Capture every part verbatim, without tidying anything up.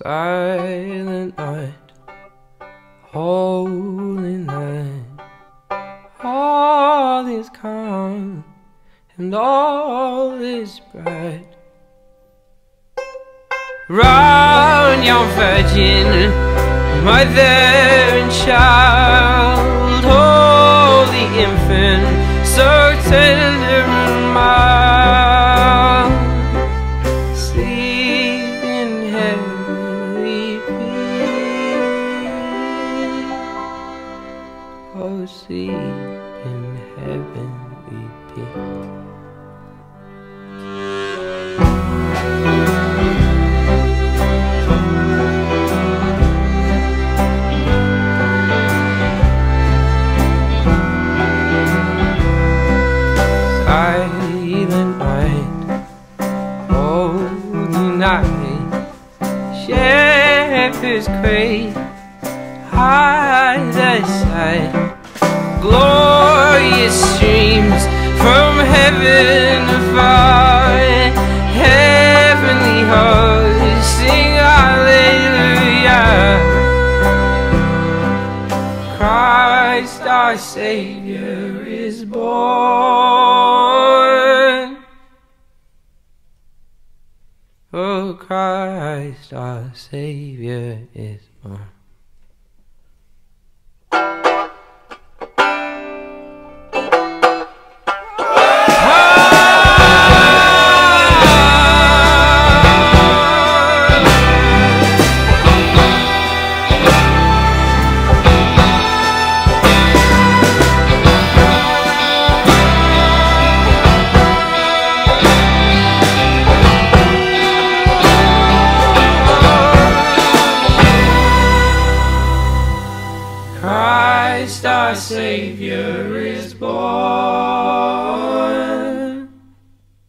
Silent night, holy night, all is calm and all is bright. Round young virgin, mother and child, holy infant, so tender and mild, sleep in heavenly peace. Oh, sleep in heavenly peace. Silent night, holy night, shepherds crave, high the sight, glorious streams from heaven afar, heavenly hosts sing hallelujah. Christ our Savior is born. Oh, Christ our Savior is born. Christ our Savior is born.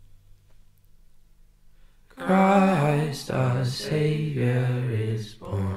Christ our Savior is born.